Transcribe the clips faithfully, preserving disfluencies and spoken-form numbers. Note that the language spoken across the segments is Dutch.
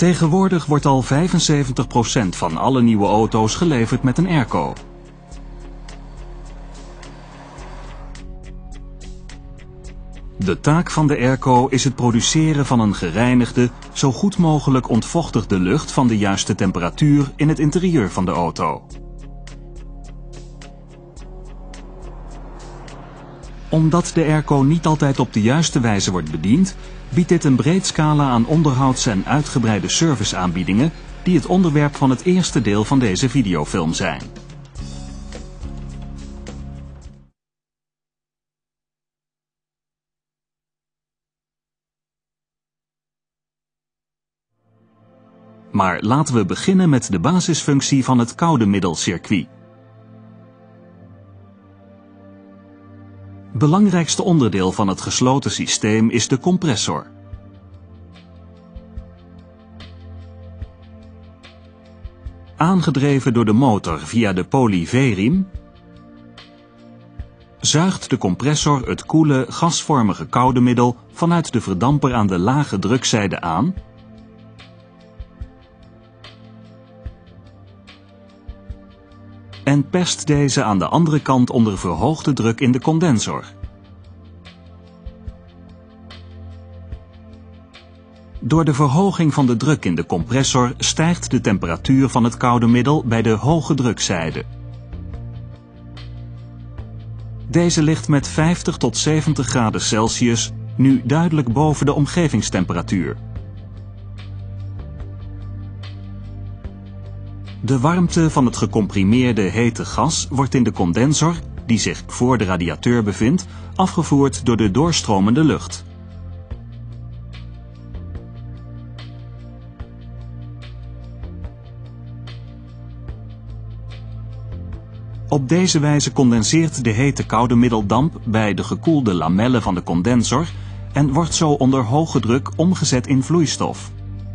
Tegenwoordig wordt al vijfenzeventig procent van alle nieuwe auto's geleverd met een airco. De taak van de airco is het produceren van een gereinigde, zo goed mogelijk ontvochtigde lucht van de juiste temperatuur in het interieur van de auto. Omdat de airco niet altijd op de juiste wijze wordt bediend, biedt dit een breed scala aan onderhouds- en uitgebreide serviceaanbiedingen die het onderwerp van het eerste deel van deze videofilm zijn. Maar laten we beginnen met de basisfunctie van het koudemiddelcircuit. Belangrijkste onderdeel van het gesloten systeem is de compressor. Aangedreven door de motor via de poly-V-riem, zuigt de compressor het koele, gasvormige koudemiddel vanuit de verdamper aan de lage drukzijde aan en perst deze aan de andere kant onder verhoogde druk in de condensor. Door de verhoging van de druk in de compressor stijgt de temperatuur van het koudemiddel bij de hoge drukzijde. Deze ligt met vijftig tot zeventig graden Celsius nu duidelijk boven de omgevingstemperatuur. De warmte van het gecomprimeerde hete gas wordt in de condensor, die zich voor de radiateur bevindt, afgevoerd door de doorstromende lucht. Op deze wijze condenseert de hete koudemiddeldamp bij de gekoelde lamellen van de condensor en wordt zo onder hoge druk omgezet in vloeistof.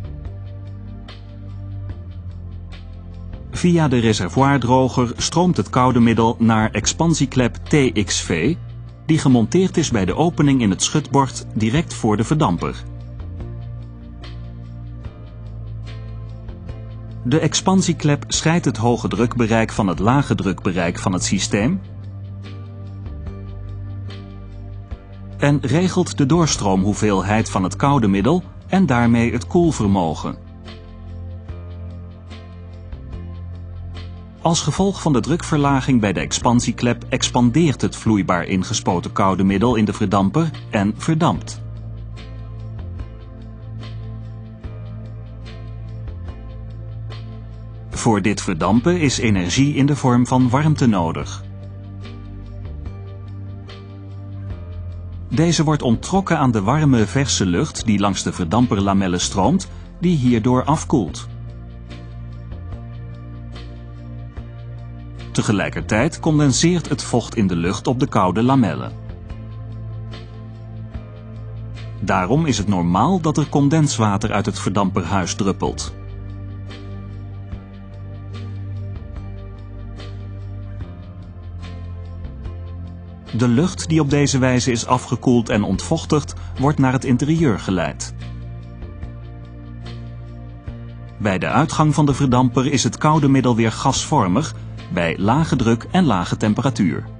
Via de reservoirdroger stroomt het koudemiddel naar expansieklep T X V, die gemonteerd is bij de opening in het schutbord direct voor de verdamper. De expansieklep scheidt het hoge drukbereik van het lage drukbereik van het systeem en regelt de doorstroomhoeveelheid van het koudemiddel en daarmee het koelvermogen. Als gevolg van de drukverlaging bij de expansieklep expandeert het vloeibaar ingespoten koudemiddel in de verdamper en verdampt. Voor dit verdampen is energie in de vorm van warmte nodig. Deze wordt onttrokken aan de warme verse lucht die langs de verdamperlamellen stroomt, die hierdoor afkoelt. Tegelijkertijd condenseert het vocht in de lucht op de koude lamellen. Daarom is het normaal dat er condenswater uit het verdamperhuis druppelt. De lucht die op deze wijze is afgekoeld en ontvochtigd, wordt naar het interieur geleid. Bij de uitgang van de verdamper is het koudemiddel weer gasvormig, bij lage druk en lage temperatuur.